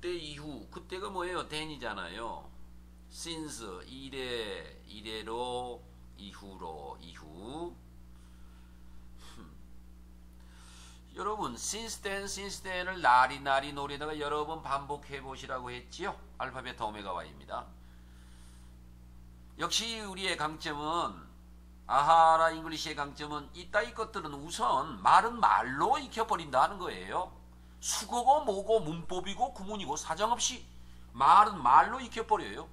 그때 이후, 그때가 뭐예요? then이잖아요. since 이래로, 이후로, 이후. 여러분 since then을 나리 노리다가 여러 번 반복해 보시라고 했지요. 알파벳 오메가 Y입니다. 역시 우리의 강점은, 아하라 잉글리시의 강점은 이따위 것들은 우선 말은 말로 익혀버린다는 거예요. 수거고 뭐고 문법이고 구문이고 사정없이 말은 말로 익혀버려요.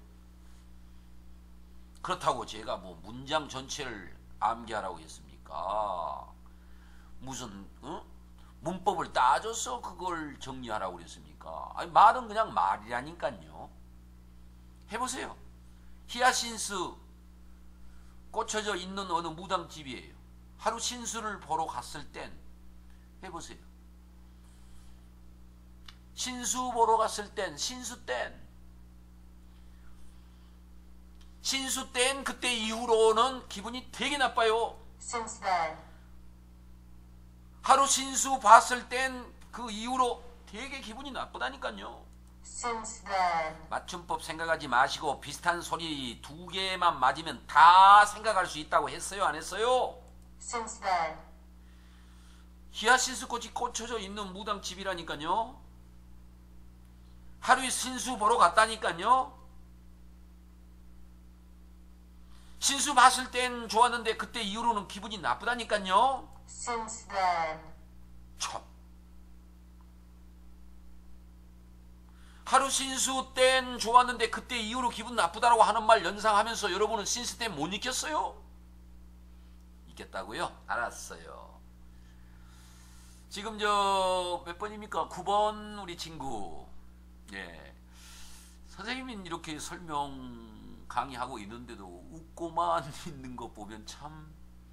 그렇다고 제가 뭐 문장 전체를 암기하라고 했습니까? 무슨 문법을 따져서 그걸 정리하라고 그랬습니까? 아니, 말은 그냥 말이라니까요. 해보세요. 히아신스 꽂혀져 있는 어느 무당집이에요. 하루 신수를 보러 갔을 땐 해보세요. 신수 보러 갔을 땐, 신수 땐 그때 이후로는 기분이 되게 나빠요. Since then. 하루 신수 봤을 땐 그 이후로 되게 기분이 나쁘다니까요. Since then. 맞춤법 생각하지 마시고 비슷한 소리 두 개만 맞으면 다 생각할 수 있다고 했어요? 안 했어요? Since then. 히아신스 꽃이 꽂혀져 있는 무당집이라니까요. 하루에 신수 보러 갔다니까요. 신수 봤을 땐 좋았는데 그때 이후로는 기분이 나쁘다니까요. Since then. 참. 하루 신수 땐 좋았는데 그때 이후로 기분 나쁘다라고 하는 말 연상하면서 여러분은 신수 땐 못 익혔어요? 익혔다고요? 알았어요. 지금 저 몇 번입니까? 9번 우리 친구. 예. 선생님이 이렇게 설명 강의하고 있는데도 웃고만 있는 거 보면 참,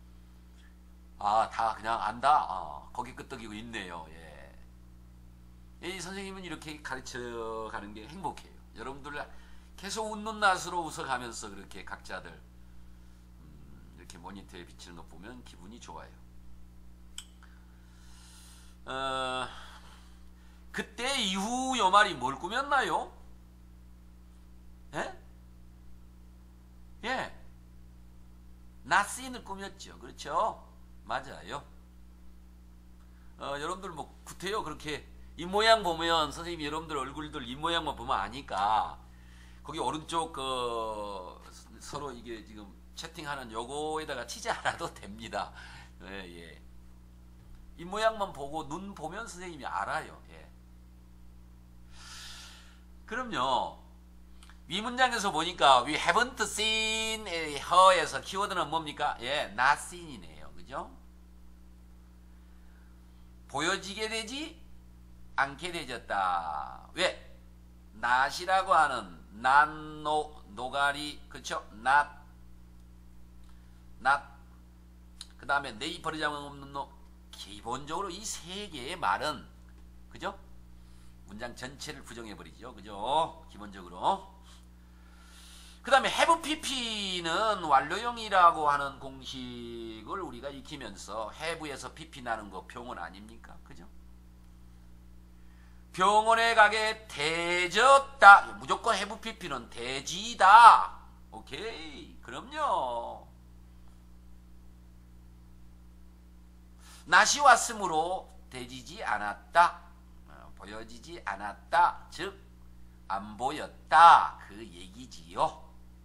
다 그냥 안다. 거기 끄떡이고 있네요. 예. 이 선생님은 이렇게 가르쳐 가는 게 행복해요. 여러분들 계속 웃는 낯으로 웃어가면서 그렇게 각자들 이렇게 모니터에 비치는 거 보면 기분이 좋아요. 그때 이후 요 말이 뭘 꾸몄나요? 예? 예. 나스인을 꾸몄죠. 그렇죠? 맞아요. 여러분들 뭐 구태여 그렇게 입모양 보면 선생님이 여러분들 얼굴들 입모양만 보면 아니까 거기 오른쪽 서로 이게 지금 채팅하는 요거에다가 치지 않아도 됩니다. 예. 입모양만 보고 눈 보면 선생님이 알아요. 예. 그럼요. 위 문장에서 보니까 we haven't seen her에서 키워드는 뭡니까? 예, not seen이네요. 그죠? 보여지게 되지 않게 되졌다. 왜? not이라고 하는 노가리, 그쵸? not 그 다음에 네이 버리자면 없는 노. 기본적으로 이 세 개의 말은, 그죠? 문장 전체를 부정해버리죠. 그죠? 기본적으로. 그 다음에 have pp는 완료형이라고 하는 공식을 우리가 익히면서 have에서 pp 나는 거 병원 아닙니까? 그죠? 병원에 가게 되졌다. 무조건 have pp는 되지다. 오케이. 그럼요. 낫이 왔으므로 되지지 않았다. 보여지지 않았다. 즉 안 보였다. 그 얘기지요.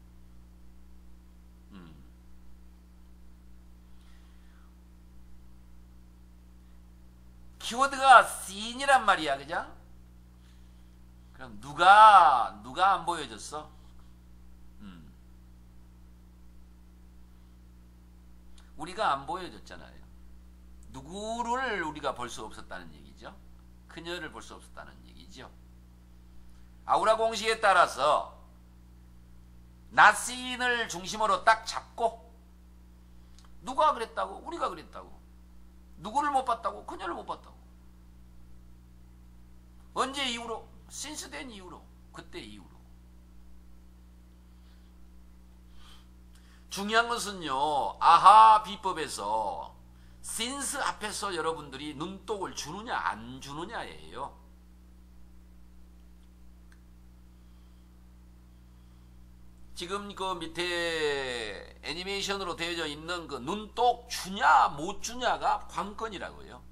키워드가 seen이란 말이야. 그죠? 그럼 누가 안 보여줬어? 우리가 안 보여줬잖아요. 누구를 우리가 볼 수 없었다는 얘기죠. 그녀를 볼 수 없었다는 얘기죠. 아우라 공식에 따라서 not seen을 중심으로 딱 잡고 누가 그랬다고? 우리가 그랬다고. 누구를 못 봤다고? 그녀를 못 봤다고. 언제 이후로? since then 이후로. 그때 이후로. 중요한 것은요. 아하 비법에서 since 앞에서 여러분들이 눈독을 주느냐 안 주느냐예요. 지금 그 밑에 애니메이션으로 되어져 있는 그 눈독 주냐 못 주냐가 관건이라고요.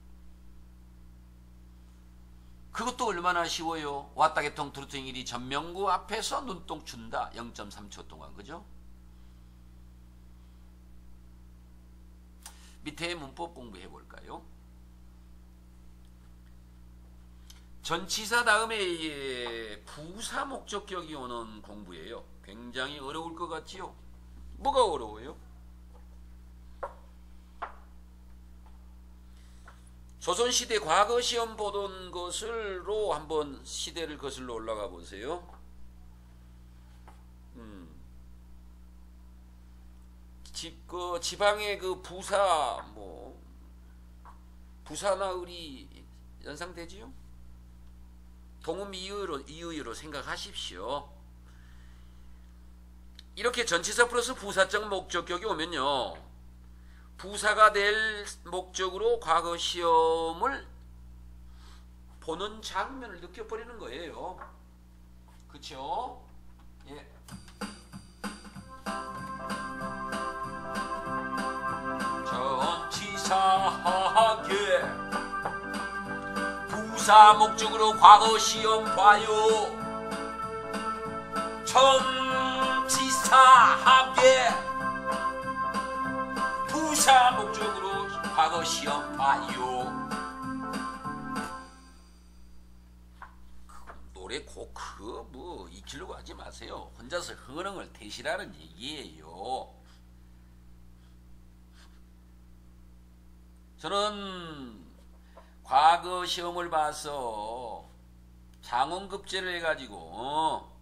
그것도 얼마나 쉬워요. 왔다 개통 트루팅 1이 전명구 앞에서 눈독 준다. 0.3초 동안. 그죠? 밑에 문법 공부해 볼까요? 전치사 다음에 부사 목적격이 오는 공부예요. 굉장히 어려울 것 같지요? 뭐가 어려워요? 조선시대 과거 시험 보던 것으로 한번 시대를 거슬러 올라가 보세요. 지방의 그 부사, 부사나 을이 연상되지요? 동음 이의로 생각하십시오. 이렇게 전치사 플러스 부사적 목적격이 오면요, 부사가 될 목적으로 과거 시험을 보는 장면을 느껴버리는 거예요. 그쵸? 예. 전치사하게 부사 목적으로 과거 시험 봐요. 전치사하게 부사 목적으로 과거 시험 봐요. 노래 곡 익히려고 하지 마세요. 혼자서 흥얼흥얼 대시라는 얘기예요. 저는 과거 시험을 봐서 장원급제를 해가지고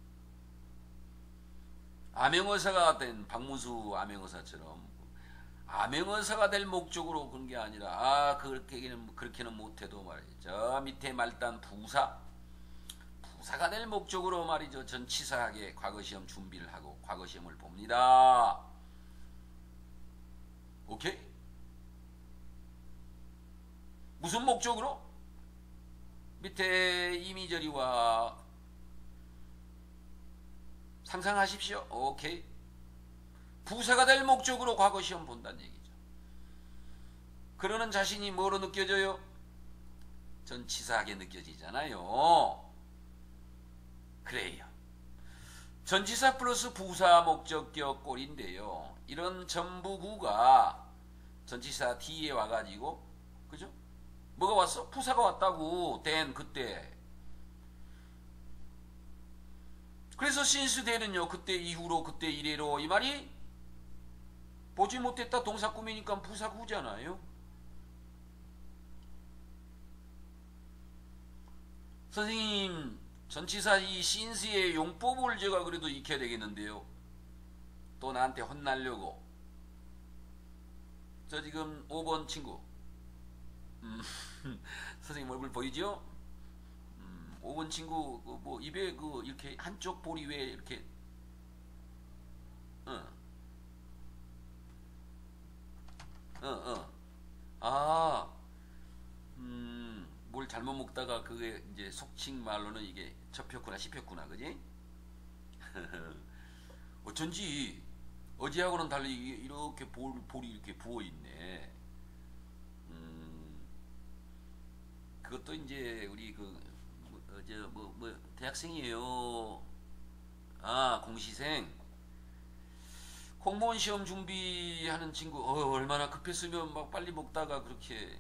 암행어사가 된 박문수 암행어사처럼 암행어사가 될 목적으로 그런 게 아니라 그렇게는 못해도 말이죠. 저 밑에 말단 부사가 될 목적으로 말이죠. 전치사하게 과거 시험 준비를 하고 과거 시험을 봅니다. 오케이? 무슨 목적으로? 밑에 이미저리와 상상하십시오. 오케이. 부사가 될 목적으로 과거 시험 본다는 얘기죠. 그러는 자신이 뭐로 느껴져요? 전치사하게 느껴지잖아요. 그래요. 전치사 플러스 부사 목적격 꼴인데요. 이런 전부구가 전치사 뒤에 와가지고, 그죠? 뭐가 왔어? 부사가 왔다고. 된 그때. 그래서 신수대는요, 그때 이후로 그때 이래로 이 말이 보지 못했다 동사 꾸미니까 부사구잖아요. 선생님, 전치사 이 신스의 용법을 제가 그래도 익혀야 되겠는데요. 또 나한테 혼나려고. 저 지금 5번 친구. 선생님 얼굴 보이죠? 5번 친구 입에 이렇게 한쪽 볼이 왜 이렇게 뭘 잘못 먹다가 그게 이제 속칭 말로는 이게 접혔구나 씹혔구나, 그지? 어쩐지 어제하고는 달리 이렇게 볼이 이렇게 부어 있네. 그것도 이제 우리 대학생이에요. 공시생. 공무원 시험 준비하는 친구, 얼마나 급했으면 막 빨리 먹다가 그렇게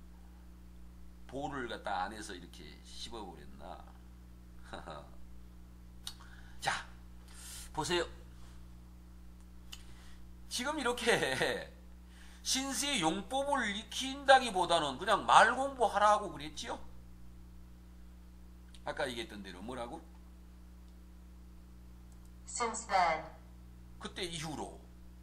볼을 갖다 안에서 이렇게 씹어버렸나. 자, 보세요. 지금 이렇게 신스의 용법을 익힌다기보다는 그냥 말 공부하라고 그랬지요. 아까 얘기했던 대로 뭐라고? Since then. 그때 이후로.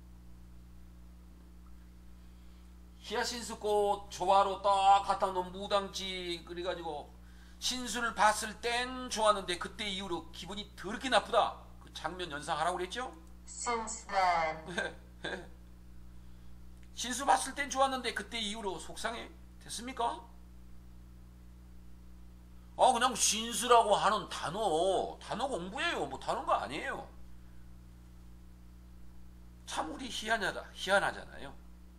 히아신스 꽃 조화로 딱 갖다 놓은 무당지 그래가지고 신수를 봤을 땐 좋았는데 그때 이후로 기분이 더럽게 나쁘다. 그 장면 연상하라고 그랬죠? Since then. 신수 봤을 땐 좋았는데 그때 이후로 속상해. 됐습니까? 그냥 신수라고 하는 단어 공부예요. 뭐 다른 거 아니에요. 참 우리 희한하잖아요.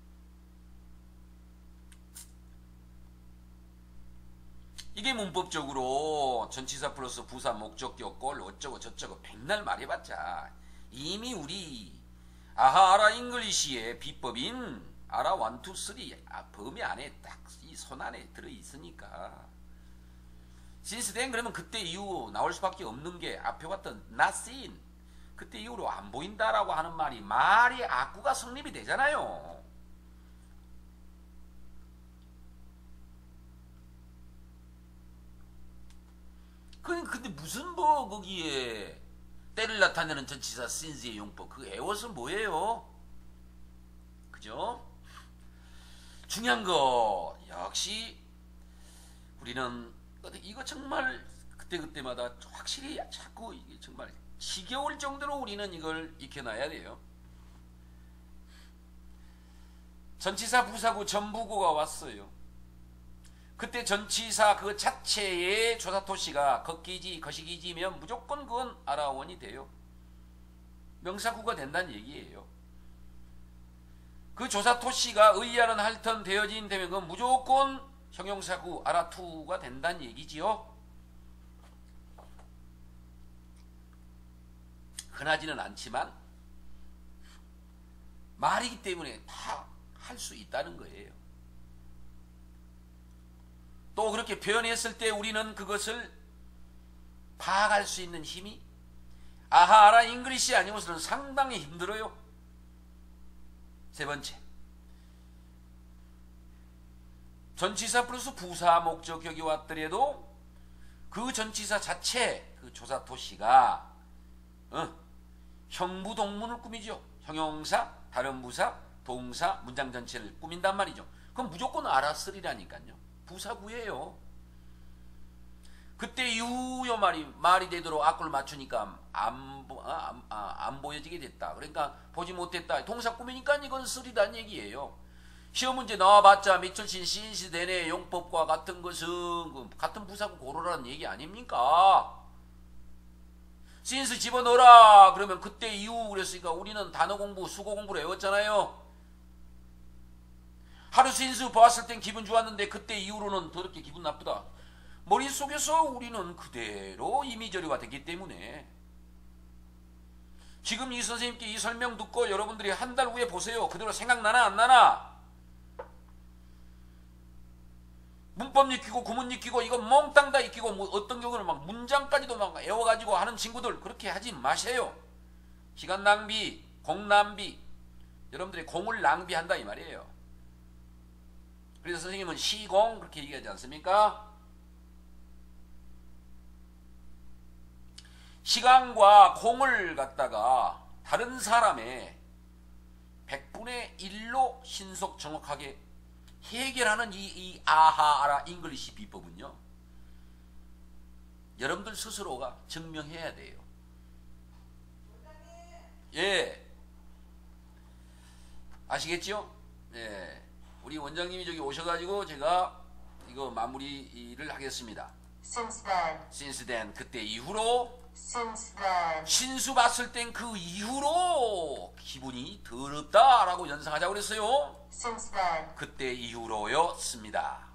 이게 문법적으로 전치사 플러스 부사 목적격 꼴 어쩌고 저쩌고 백날 말해봤자 이미 우리 아하 알아 잉글리시의 비법인 알아 1, 2, 3 범위 안에 딱 이 손 안에 들어있으니까 since then 그러면 그때 이후 나올 수밖에 없는 게 앞에 봤던 not seen 그때 이후로 안 보인다라고 하는 말이 악구가 성립이 되잖아요. 근데 무슨 뭐 거기에 때를 나타내는 전치사 since의 용법 그 애워서 뭐예요? 그죠? 중요한 거 역시 우리는 이거 정말 그때마다 확실히 자꾸 이게 정말 지겨울 정도로 우리는 이걸 익혀놔야 돼요. 전치사 부사구 전부구가 왔어요. 그때 전치사 그 자체의 조사토시가 걷기지 거시기지면 무조건 그건 아라원이 돼요. 명사구가 된다는 얘기예요. 그 조사토시가 의하는 할턴 되어진 되면 그건 무조건 형용사구 아라투가 된다는 얘기지요. 흔하지는 않지만 말이기 때문에 다 할 수 있다는 거예요. 또 그렇게 표현했을 때 우리는 그것을 파악할 수 있는 힘이 아하 알아 잉글리시 아니고서는 상당히 힘들어요. 세 번째, 전치사 플러스 부사 목적격이 왔더라도 그 전치사 자체 그 조사토시가 형부동문을 꾸미죠. 형용사, 다른 부사, 동사, 문장 전체를 꾸민단 말이죠. 그럼 무조건 알았으리라니까요. 부사구예요. 그때 이후요 말이 되도록 악구를 맞추니까 안 보여지게 됐다. 그러니까 보지 못했다. 동사 꾸미니까 이건 쓰리다는 얘기예요. 시험 문제 나와봤자 미철신 신시 대내 용법과 같은 것은 같은 부사구 고르라는 얘기 아닙니까? 신스 집어넣어라 그러면 그때 이후 그랬으니까 우리는 단어 공부 수고 공부를 해왔잖아요. 하루 신수 보았을 땐 기분 좋았는데 그때 이후로는 더럽게 기분 나쁘다. 머릿속에서 우리는 그대로 이미저리가 됐기 때문에 지금 이 선생님께 이 설명 듣고 여러분들이 한 달 후에 보세요. 그대로 생각나나 안 나나? 문법 익히고 구문 익히고 이거 몽땅 다 익히고 뭐 어떤 경우는 막 문장까지도 막 외워가지고 하는 친구들 그렇게 하지 마세요. 시간 낭비, 공 낭비. 여러분들이 공을 낭비한다 이 말이에요. 그래서 선생님은 시공 그렇게 얘기하지 않습니까? 시간과 공을 갖다가 다른 사람의 100분의 1로 신속 정확하게 해결하는 이 아하 알아 잉글리시 비법은요. 여러분들 스스로가 증명해야 돼요. 예. 아시겠죠? 예. 우리 원장님이 저기 오셔가지고 제가 이거 마무리를 하겠습니다. Since then 그때 이후로 신수 봤을 땐 그 이후로 기분이 더럽다라고 연상하자고 그랬어요. 그때 이후로였습니다.